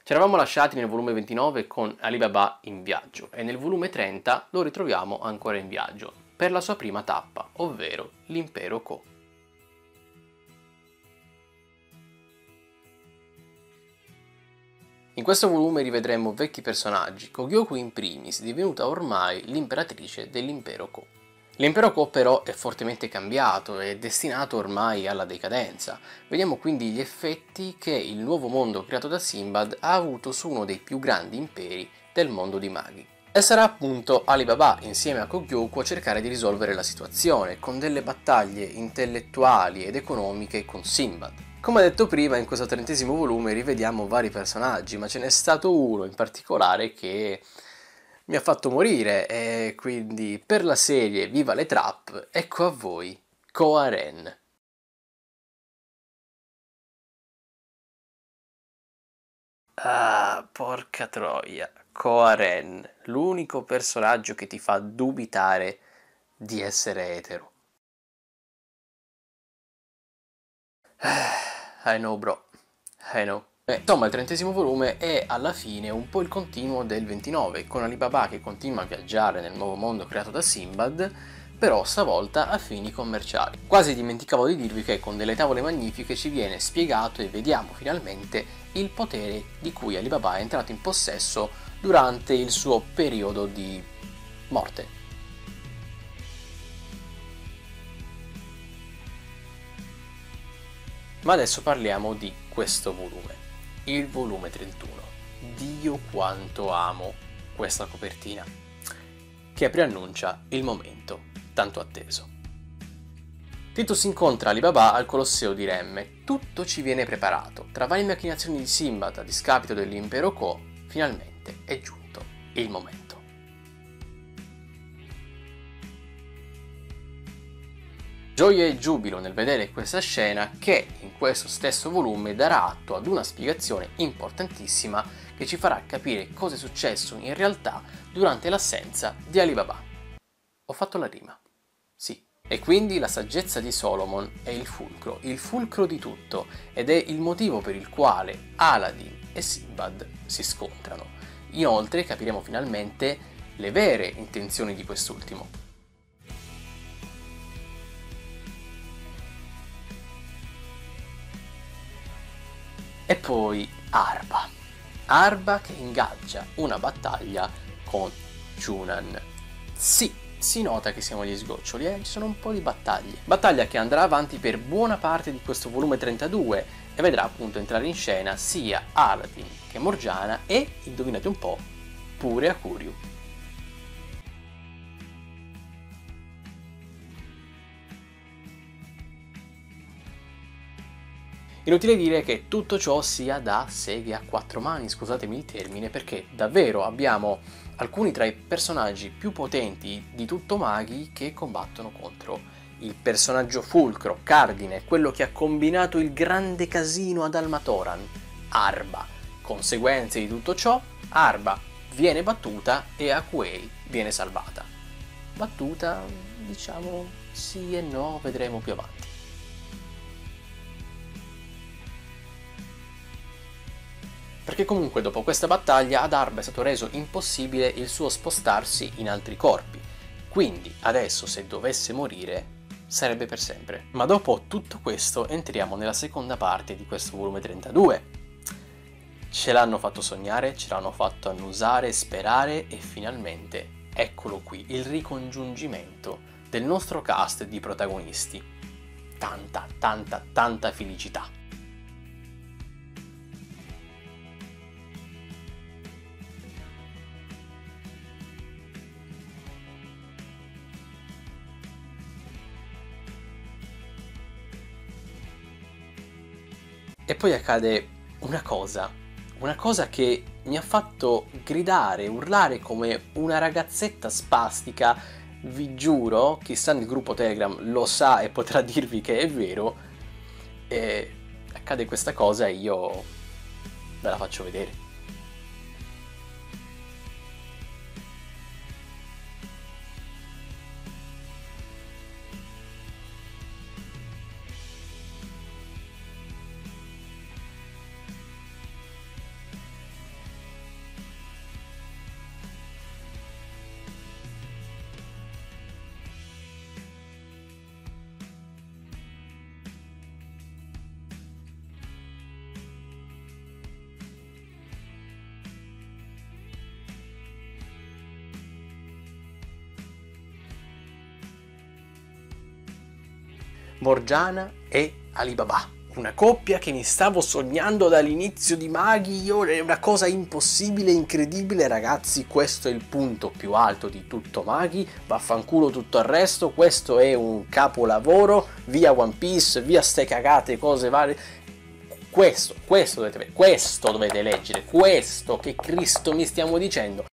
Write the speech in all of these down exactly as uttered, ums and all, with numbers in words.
Ci eravamo lasciati nel volume ventinove con Alibaba in viaggio e nel volume trenta lo ritroviamo ancora in viaggio per la sua prima tappa, ovvero l'impero Ko. In questo volume rivedremo vecchi personaggi, Kogyoku in primis, divenuta ormai l'imperatrice dell'impero Ko. L'impero Ko però è fortemente cambiato e è destinato ormai alla decadenza. Vediamo quindi gli effetti che il nuovo mondo creato da Sinbad ha avuto su uno dei più grandi imperi del mondo di maghi. E sarà appunto Alibaba insieme a Kogyoku a cercare di risolvere la situazione, con delle battaglie intellettuali ed economiche con Sinbad. Come detto prima, in questo trentesimo volume rivediamo vari personaggi, ma ce n'è stato uno in particolare che mi ha fatto morire, e quindi per la serie Viva le Trap, ecco a voi Koa Ren. Ah, porca troia, Koa Ren, l'unico personaggio che ti fa dubitare di essere etero. I know bro, I know. Eh, insomma, il trentesimo volume è alla fine un po' il continuo del ventinove, con Alibaba che continua a viaggiare nel nuovo mondo creato da Sinbad, però stavolta a fini commerciali. Quasi dimenticavo di dirvi che con delle tavole magnifiche ci viene spiegato e vediamo finalmente il potere di cui Alibaba è entrato in possesso durante il suo periodo di morte. Ma adesso parliamo di questo volume, il volume trentuno. Dio quanto amo questa copertina, che preannuncia il momento tanto atteso. Titus incontra Alibaba al Colosseo di Remme, tutto ci viene preparato. Tra varie macchinazioni di Sinbad a discapito dell'impero Ko, finalmente è giunto il momento. Gioia e giubilo nel vedere questa scena che in questo stesso volume darà atto ad una spiegazione importantissima che ci farà capire cosa è successo in realtà durante l'assenza di Alibaba. Ho fatto la rima, sì. E quindi la saggezza di Solomon è il fulcro, il fulcro di tutto, ed è il motivo per il quale Aladdin e Sinbad si scontrano. Inoltre capiremo finalmente le vere intenzioni di quest'ultimo. E poi Arba. Arba che ingaggia una battaglia con Junan. Sì, si nota che siamo agli sgoccioli, eh? Ci sono un po' di battaglie. Battaglia che andrà avanti per buona parte di questo volume trentadue e vedrà appunto entrare in scena sia Aladdin che Morgiana e, indovinate un po', pure Hakuryu. Inutile dire che tutto ciò sia da seghe a quattro mani, scusatemi il termine, perché davvero abbiamo alcuni tra i personaggi più potenti di tutto maghi che combattono contro il personaggio fulcro, cardine, quello che ha combinato il grande casino ad Almatoran, Arba. Conseguenze di tutto ciò, Arba viene battuta e Hakuei viene salvata. Battuta, diciamo sì e no, vedremo più avanti. Perché comunque dopo questa battaglia ad Arba è stato reso impossibile il suo spostarsi in altri corpi, quindi adesso se dovesse morire sarebbe per sempre. Ma dopo tutto questo entriamo nella seconda parte di questo volume trentadue. Ce l'hanno fatto sognare, ce l'hanno fatto annusare, sperare e finalmente eccolo qui, il ricongiungimento del nostro cast di protagonisti. Tanta, tanta, tanta felicità. E poi accade una cosa, una cosa che mi ha fatto gridare, urlare come una ragazzetta spastica, vi giuro, chi sta nel gruppo Telegram lo sa e potrà dirvi che è vero, e accade questa cosa e io ve la faccio vedere. Morgiana e Alibaba. Una coppia che mi stavo sognando dall'inizio di Maghi, io, è una cosa impossibile, incredibile, ragazzi, questo è il punto più alto di tutto Maghi, vaffanculo tutto il resto, questo è un capolavoro, via One Piece, via ste cagate, cose varie, questo, questo dovete vedere, questo dovete leggere, questo, che Cristo mi stiamo dicendo.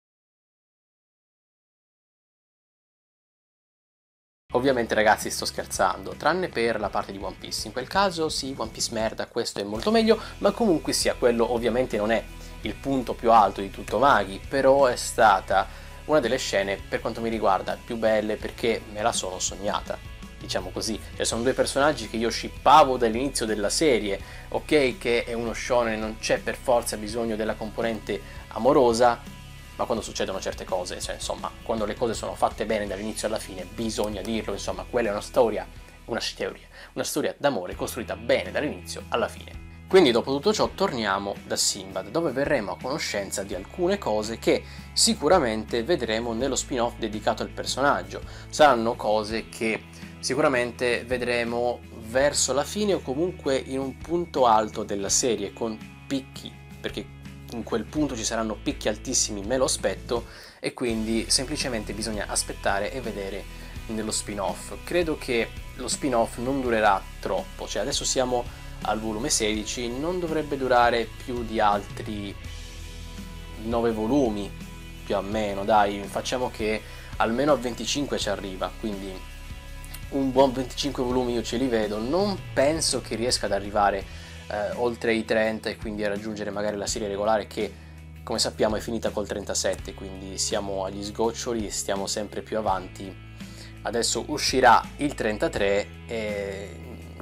Ovviamente ragazzi sto scherzando, tranne per la parte di One Piece, in quel caso sì, One Piece merda, questo è molto meglio, ma comunque sia, quello ovviamente non è il punto più alto di tutto Maghi, però è stata una delle scene, per quanto mi riguarda, più belle perché me la sono sognata, diciamo così. Cioè, sono due personaggi che io shippavo dall'inizio della serie, ok che è uno shonen, non c'è per forza bisogno della componente amorosa, ma quando succedono certe cose, cioè insomma, quando le cose sono fatte bene dall'inizio alla fine, bisogna dirlo, insomma, quella è una storia, una teoria, una storia d'amore costruita bene dall'inizio alla fine. Quindi dopo tutto ciò torniamo da Sinbad, dove verremo a conoscenza di alcune cose che sicuramente vedremo nello spin-off dedicato al personaggio. Saranno cose che sicuramente vedremo verso la fine o comunque in un punto alto della serie, con picchi, perché in quel punto ci saranno picchi altissimi, me lo aspetto, e quindi semplicemente bisogna aspettare e vedere nello spin-off. Credo che lo spin-off non durerà troppo, cioè adesso siamo al volume sedici, non dovrebbe durare più di altri nove volumi, più o meno, dai, facciamo che almeno a venticinque ci arriva, quindi un buon venticinque volumi io ce li vedo, non penso che riesca ad arrivare Eh, oltre i trenta e quindi a raggiungere magari la serie regolare che come sappiamo è finita col trentasette, quindi siamo agli sgoccioli e stiamo sempre più avanti. Adesso uscirà il trentatré e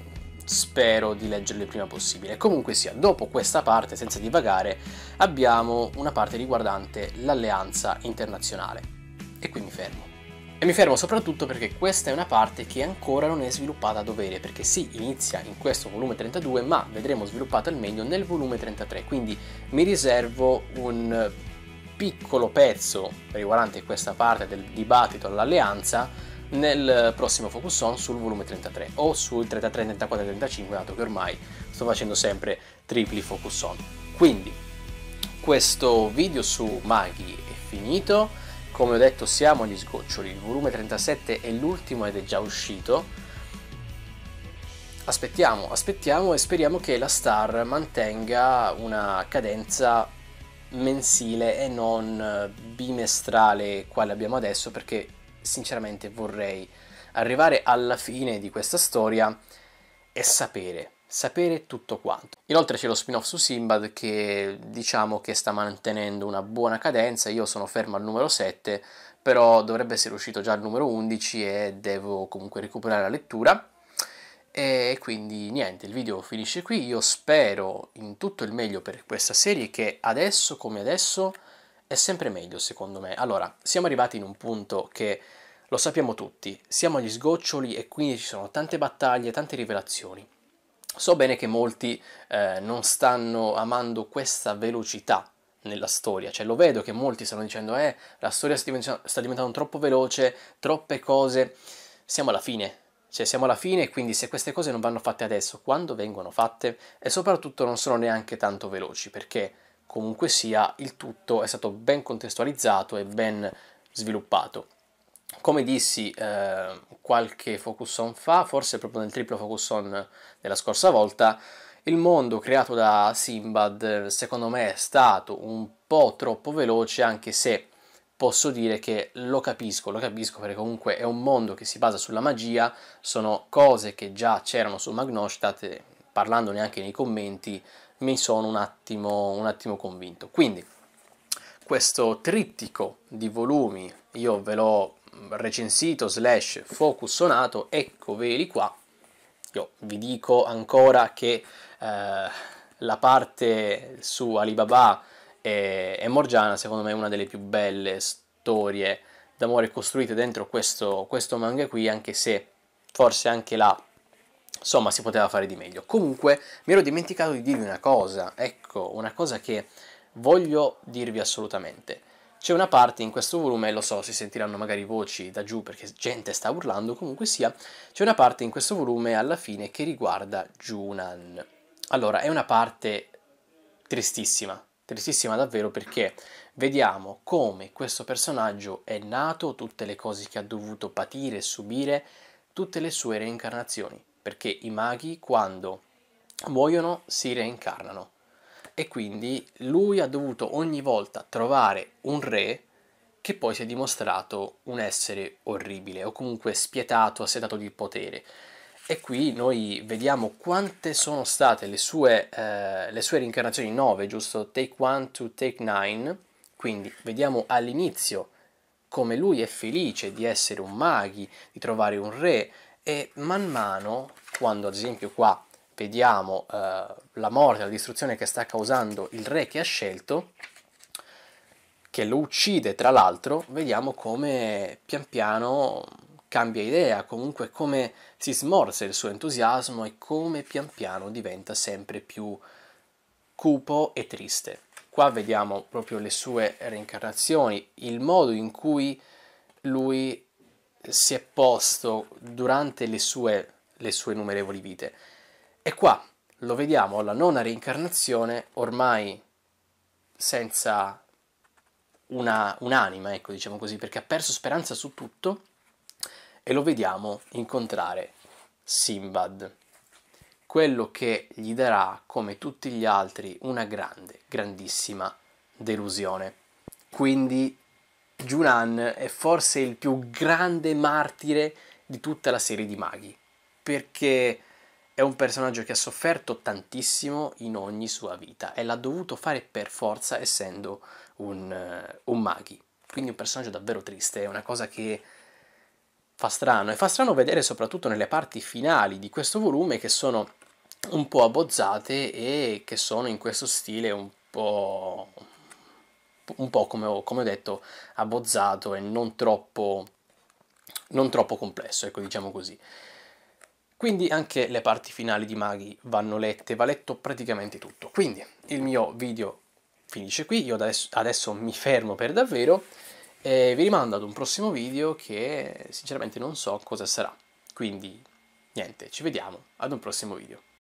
spero di leggerlo il prima possibile. Comunque sia, dopo questa parte, senza divagare, abbiamo una parte riguardante l'alleanza internazionale e qui mi fermo. E mi fermo soprattutto perché questa è una parte che ancora non è sviluppata a dovere, perché sì, inizia in questo volume trentadue, ma vedremo sviluppata al meglio nel volume trentatré, quindi mi riservo un piccolo pezzo riguardante questa parte del dibattito all'alleanza nel prossimo Focus On sul volume trentatré, o sul trentatré, trentaquattro e trentacinque, dato che ormai sto facendo sempre tripli Focus On. Quindi, questo video su Maghi è finito. Come ho detto siamo agli sgoccioli, il volume trentasette è l'ultimo ed è già uscito. Aspettiamo, aspettiamo e speriamo che la Star mantenga una cadenza mensile e non bimestrale quale abbiamo adesso, perché sinceramente vorrei arrivare alla fine di questa storia e sapere. sapere tutto quanto. Inoltre c'è lo spin-off su Sinbad che diciamo che sta mantenendo una buona cadenza, io sono fermo al numero sette, però dovrebbe essere uscito già al numero undici e devo comunque recuperare la lettura. E quindi niente, il video finisce qui, io spero in tutto il meglio per questa serie che adesso come adesso è sempre meglio secondo me. Allora, siamo arrivati in un punto che lo sappiamo tutti, siamo agli sgoccioli e quindi ci sono tante battaglie, tante rivelazioni. So bene che molti eh, non stanno amando questa velocità nella storia, cioè lo vedo che molti stanno dicendo eh, la storia sta diventando, sta diventando troppo veloce, troppe cose, siamo alla fine, cioè siamo alla fine e quindi se queste cose non vanno fatte adesso, quando vengono fatte? E soprattutto non sono neanche tanto veloci, perché comunque sia il tutto è stato ben contestualizzato e ben sviluppato. Come dissi eh, qualche Focus On fa, forse proprio nel triplo Focus On della scorsa volta, il mondo creato da Sinbad secondo me è stato un po' troppo veloce, anche se posso dire che lo capisco, lo capisco perché comunque è un mondo che si basa sulla magia, sono cose che già c'erano su Magnostadt e parlandone anche nei commenti mi sono un attimo, un attimo convinto. Quindi questo trittico di volumi io ve l'ho recensito slash focusonato, eccoveli qua. Io vi dico ancora che eh, la parte su Alibaba e, e Morgiana secondo me è una delle più belle storie d'amore costruite dentro questo, questo manga qui, anche se forse anche là insomma si poteva fare di meglio. Comunque mi ero dimenticato di dirvi una cosa, ecco, una cosa che voglio dirvi assolutamente. C'è una parte in questo volume, lo so, si sentiranno magari voci da giù perché gente sta urlando, comunque sia, c'è una parte in questo volume alla fine che riguarda Junan. Allora, è una parte tristissima, tristissima davvero, perché vediamo come questo personaggio è nato, tutte le cose che ha dovuto patire e subire, tutte le sue reincarnazioni, perché i maghi quando muoiono si reincarnano e quindi lui ha dovuto ogni volta trovare un re che poi si è dimostrato un essere orribile o comunque spietato, assetato di potere. E qui noi vediamo quante sono state le sue, eh, le sue reincarnazioni, nove, giusto? Take one to take nine. Quindi vediamo all'inizio come lui è felice di essere un maghi, di trovare un re, e man mano, quando ad esempio qua vediamo eh, la morte, la distruzione che sta causando il re che ha scelto, che lo uccide tra l'altro, vediamo come pian piano cambia idea, comunque come si smorza il suo entusiasmo e come pian piano diventa sempre più cupo e triste. Qua vediamo proprio le sue reincarnazioni, il modo in cui lui si è posto durante le sue, le sue innumerevoli vite. E qua lo vediamo alla nona reincarnazione, ormai senza una, un'anima, ecco, diciamo così, perché ha perso speranza su tutto, e lo vediamo incontrare Sinbad, quello che gli darà, come tutti gli altri, una grande, grandissima delusione. Quindi Junan è forse il più grande martire di tutta la serie di maghi, perché è un personaggio che ha sofferto tantissimo in ogni sua vita e l'ha dovuto fare per forza essendo un, uh, un maghi. Quindi un personaggio davvero triste, è una cosa che fa strano, e fa strano vedere soprattutto nelle parti finali di questo volume, che sono un po' abbozzate e che sono in questo stile un po', un po' come ho, come ho detto, abbozzato e non troppo, non troppo complesso, ecco, diciamo così. Quindi anche le parti finali di Maghi vanno lette, va letto praticamente tutto. Quindi il mio video finisce qui, io adesso, adesso mi fermo per davvero e vi rimando ad un prossimo video che sinceramente non so cosa sarà. Quindi niente, ci vediamo ad un prossimo video.